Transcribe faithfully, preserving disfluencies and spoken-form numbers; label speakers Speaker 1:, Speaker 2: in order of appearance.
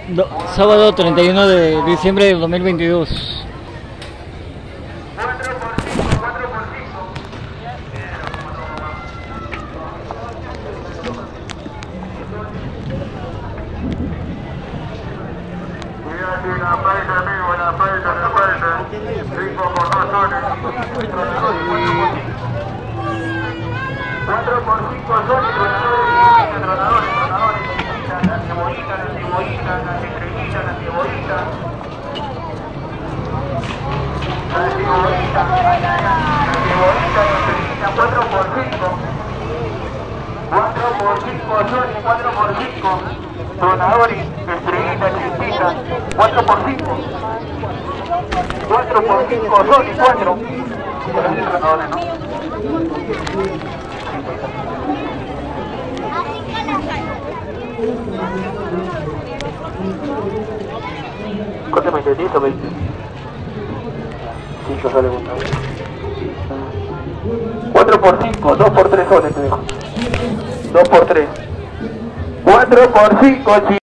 Speaker 1: Do, sábado treinta y uno de diciembre del dos mil veintidós.
Speaker 2: Una falta, amigo, una falta, una falta. cinco por dos soles. cuatro por cinco soles, tronadores, tronadores, tronadores. La cebollita, la cebollita, la estrellita, la cebollita. La cebollita, la cebollita, la estrellita, cuatro por cinco. cuatro por cinco soles, cuatro por cinco. Tronadores, estrellita, chispita, cuatro por cinco. cuatro por cinco soles, cuatro. Tronadores, ¿no? ¿Cuánto me entendiste o veinte? cinco soles, cuatro por cinco, dos por tres soles te dejo. dos por tres. cuatro por cinco,